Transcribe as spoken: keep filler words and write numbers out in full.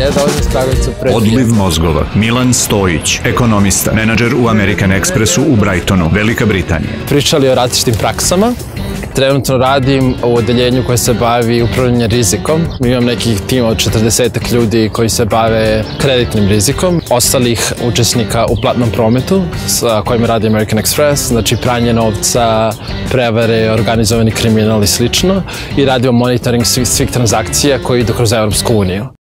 Ja dolazim iz Kragujevca pre... Odliv mozgova. Milan Stojić, ekonomista, menadžer u American Expressu u Brightonu, Velika Britanija. Pričali o različitim praksama. Trenutno radim u odeljenju koje se bavi upravljanjem rizikom. Imam nekih tima od četrdesetak ljudi koji se bave kreditnim rizikom. Ostalih učesnika u platnom prometu sa kojima radi American Express, znači pranje novca, prevare, organizovani kriminal i slično. I radimo monitoring svih, svih transakcija koji idu kroz Evropsku uniju.